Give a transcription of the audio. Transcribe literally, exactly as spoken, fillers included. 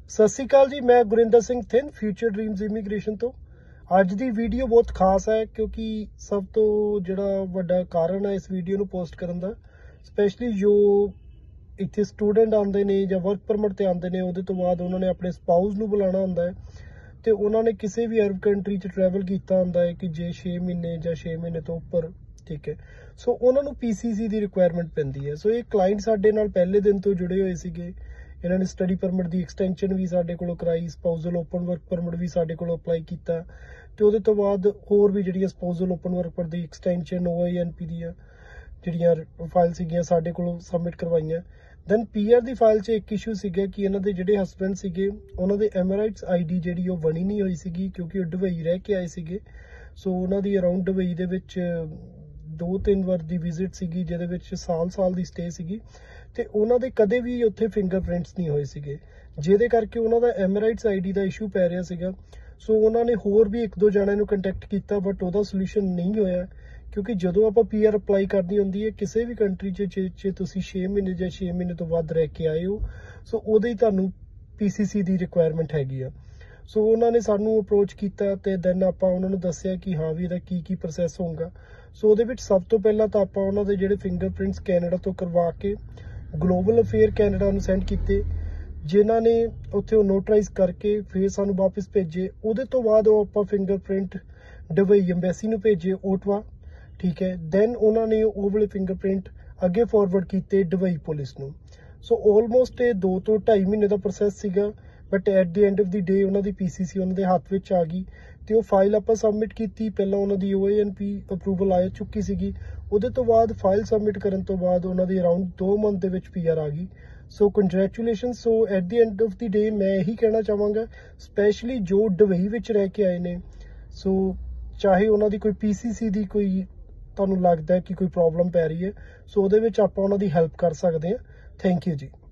ਸਤਿ ਸ਼੍ਰੀ ਅਕਾਲ ਜੀ, मैं गुरिंदर सिंह थिन फ्यूचर ड्रीम्स इमीग्रेशन तो ਅੱਜ ਦੀ ਵੀਡੀਓ ਬਹੁਤ ਖਾਸ ਹੈ ਕਿਉਂਕਿ ਸਭ ਤੋਂ ਜਿਹੜਾ ਵੱਡਾ ਕਾਰਨ ਹੈ ਇਸ ਵੀਡੀਓ ਨੂੰ ਪੋਸਟ ਕਰਨ ਦਾ, ਸਪੈਸ਼ਲੀ ਜੋ ਇੱਥੇ ਸਟੂਡੈਂਟ ਆਉਂਦੇ ਨੇ ਜਾਂ ਵਰਕ ਪਰਮਿਟ ਤੇ ਆਉਂਦੇ ਨੇ, ਉਹਦੇ ਤੋਂ ਬਾਅਦ ਉਹਨਾਂ ਨੇ ਆਪਣੇ ਸਪਾਊਸ ਨੂੰ ਬੁਲਾਉਣਾ ਹੁੰਦਾ ਹੈ ਤੇ ਉਹਨਾਂ ਨੇ ਕਿਸੇ ਵੀ ਅਰਬ ਕੰਟਰੀ 'ਚ ਟਰੈਵਲ ਕੀਤਾ ਹੁੰਦਾ ਹੈ ਕਿ ਜੇ ਛੇ ਮਹੀਨੇ ਜਾਂ ਛੇ ਮਹੀਨੇ ਤੋਂ ਉੱਪਰ, ਠੀਕ ਹੈ। ਸੋ ਉਹਨਾਂ ਨੂੰ ਪੀਸੀਸੀ ਦੀ ਰਿਕੁਆਇਰਮੈਂਟ ਪੈਂਦੀ ਹੈ। ਸੋ ਇਹ ਕਲਾਇੰਟ ਸਾਡੇ ਨਾਲ ਪਹਿਲੇ ਦਿਨ ਤੋਂ ਜੁੜੇ ਹੋਏ ਸੀਗੇ। ਇਹਨਾਂ ਨੇ ਸਟੱਡੀ ਪਰਮਿਟ ਦੀ ਐਕਸਟੈਂਸ਼ਨ ਵੀ ਸਾਡੇ ਕੋਲੋਂ ਕਰਾਈ, ਸਪਾਊਜ਼ਲ ਓਪਨ ਵਰਕ ਪਰਮਿਟ ਵੀ ਸਾਡੇ ਕੋਲੋਂ ਅਪਲਾਈ ਕੀਤਾ ਤੇ ਉਹਦੇ ਤੋਂ ਬਾਅਦ ਹੋਰ ਵੀ ਜਿਹੜੀਆਂ ਸਪਾਊਜ਼ਲ ਓਪਨ ਵਰਕ ਪਰਮਿਟ ਦੀ ਐਕਸਟੈਂਸ਼ਨ ਓਆਈਐਨਪੀ ਦੀਆਂ ਜਿਹੜੀਆਂ ਫਾਈਲ ਸੀਗੀਆਂ ਸਾਡੇ ਕੋਲੋਂ ਸਬਮਿਟ ਕਰਵਾਈਆਂ। ਦੈਨ ਪੀਆਰ ਦੀ ਫਾਈਲ 'ਚ ਇੱਕ ਇਸ਼ੂ ਸੀਗਾ ਕਿ ਇਹਨਾਂ ਦੇ ਜਿਹੜੇ ਹਸਬੈਂਡ ਸੀਗੇ ਉਹਨਾਂ ਦੇ ਐਮਰਾਈਟਸ ਆਈਡੀ ਜਿਹੜੀ ਉਹ ਬਣੀ ਨਹੀਂ ਹੋਈ ਸੀਗੀ ਕਿਉਂਕਿ ਉਹ ਦੁਬਈ ਰਹਿ ਕੇ ਆਏ ਸੀਗੇ। ਸੋ ਉਹਨਾਂ ਦੀ ਅਰਾਊਂਡ ਦੁਬਈ ਦੇ ਵਿੱਚ ਦੋ ਤਿੰਨ ਵਾਰ ਦੀ ਵਿਜ਼ਿਟ ਸੀਗੀ ਜਿਹਦੇ ਵਿੱਚ ਸਾਲ ਸਾਲ ਦੀ ਸਟੇ ਸੀਗੀ ਤੇ ਉਹਨਾਂ ਦੇ ਕਦੇ ਵੀ ਉੱਥੇ ਫਿੰਗਰਪ੍ਰਿੰਟਸ ਨਹੀਂ ਹੋਏ ਸੀਗੇ, ਜਿਹਦੇ ਕਰਕੇ ਉਹਨਾਂ ਦਾ ਐਮਰਾਈਟਸ ਆਈਡੀ ਦਾ ਇਸ਼ੂ ਪੈ ਰਿਹਾ ਸੀਗਾ। ਸੋ ਉਹਨਾਂ ਨੇ ਹੋਰ ਵੀ ਇੱਕ ਦੋ ਜਣਿਆਂ ਨੂੰ ਕੰਟੈਕਟ ਕੀਤਾ ਬਟ ਉਹਦਾ ਸੋਲੂਸ਼ਨ ਨਹੀਂ ਹੋਇਆ ਕਿਉਂਕਿ ਜਦੋਂ ਆਪਾਂ ਪੀਆਰ ਅਪਲਾਈ ਕਰਨੀ ਹੁੰਦੀ ਹੈ ਕਿਸੇ ਵੀ ਕੰਟਰੀ 'ਚ ਜੇ ਤੁਸੀਂ ਛੇ ਮਹੀਨੇ ਜਾਂ ਛੇ ਮਹੀਨੇ ਤੋਂ ਵੱਧ ਰਹਿ ਕੇ ਆਏ ਹੋ, ਸੋ ਉਹਦੇ ਹੀ ਤੁਹਾਨੂੰ ਪੀਸੀਸੀ ਦੀ ਰਿਕੁਆਇਰਮੈਂਟ ਹੈਗੀ ਆ। ਸੋ ਉਹਨਾਂ ਨੇ ਸਾਨੂੰ ਅਪਰੋਚ ਕੀਤਾ ਤੇ ਦੈਨ ਆਪਾਂ ਉਹਨਾਂ ਨੂੰ ਦੱਸਿਆ ਕਿ ਹਾਂ ਵੀ ਇਹਦਾ ਕੀ ਕੀ ਪ੍ਰੋਸੈਸ ਹੋਊਗਾ। ਸੋ ਉਹਦੇ ਵਿੱਚ ਸਭ ਤੋਂ ਪਹਿਲਾਂ ਤਾਂ ਆਪਾਂ ਉਹਨਾਂ ਦੇ ਜਿਹੜੇ ਫਿੰਗਰਪ੍ਰਿੰਟਸ ਕੈਨੇਡਾ ਤੋਂ ਕਰਵਾ ਕੇ ਗਲੋਬਲ ਅਫੇਅਰ ਕੈਨੇਡਾ ਨੂੰ ਸੈਂਡ ਕੀਤੇ, ਜਿਨ੍ਹਾਂ ਨੇ ਉੱਥੇ ਉਹ ਨੋਟਰਾਈਜ਼ ਕਰਕੇ ਫਿਰ ਸਾਨੂੰ ਵਾਪਸ ਭੇਜੇ। ਉਹਦੇ ਤੋਂ ਬਾਅਦ ਉਹ ਆਪਾਂ ਫਿੰਗਰਪ੍ਰਿੰਟ ਦੁਬਈ ਐਮਬੈਸੀ ਨੂੰ ਭੇਜੇ, ਓਟਵਾ, ਠੀਕ ਹੈ। ਦੈਨ ਉਹਨਾਂ ਨੇ ਉਹ ਵਾਲੇ ਫਿੰਗਰਪ੍ਰਿੰਟ ਅੱਗੇ ਫਾਰਵਰਡ ਕੀਤੇ ਦੁਬਈ ਪੁਲਿਸ ਨੂੰ। ਸੋ ਆਲਮੋਸਟ ਇਹ ਦੋ ਤੋਂ ਢਾਈ ਮਹੀਨੇ ਦਾ ਪ੍ਰੋਸੈਸ ਸੀਗਾ but at the end of the day ਉਹਨਾਂ ਦੀ ਪੀਸੀਸੀ ਉਹਨਾਂ ਦੇ ਹੱਥ ਵਿੱਚ ਆ ਗਈ ਤੇ ਉਹ ਫਾਈਲ ਆਪਾਂ ਸਬਮਿਟ ਕੀਤੀ। ਪਹਿਲਾਂ ਉਹਨਾਂ ਦੀ ਓਏਐਨਪੀ ਅਪਰੂਵਲ ਆ ਚੁੱਕੀ ਸੀਗੀ, ਉਹਦੇ ਤੋਂ ਬਾਅਦ ਫਾਈਲ ਸਬਮਿਟ ਕਰਨ ਤੋਂ ਬਾਅਦ ਉਹਨਾਂ ਦੀ ਅਰਾਊਂਡ ਦੋ ਮੰਥ ਦੇ ਵਿੱਚ ਪੀਆਰ ਆ ਗਈ। So congratulation. So at the end of the day ਮੈਂ ਇਹੀ ਕਹਿਣਾ ਚਾਹਾਂਗਾ ਸਪੈਸ਼ਲੀ ਜੋ ਦੁਬਈ ਵਿੱਚ ਰਹਿ ਕੇ ਆਏ ਨੇ, ਸੋ ਚਾਹੇ ਉਹਨਾਂ ਦੀ ਕੋਈ ਪੀਸੀਸੀ ਦੀ ਕੋਈ ਤੁਹਾਨੂੰ ਲੱਗਦਾ ਕਿ ਕੋਈ ਪ੍ਰੋਬਲਮ ਪੈ ਰਹੀ ਹੈ, ਸੋ ਉਹਦੇ ਵਿੱਚ ਆਪਾਂ ਉਹਨਾਂ ਦੀ ਹੈਲਪ ਕਰ ਸਕਦੇ ਹਾਂ। ਥੈਂਕ ਯੂ ਜੀ।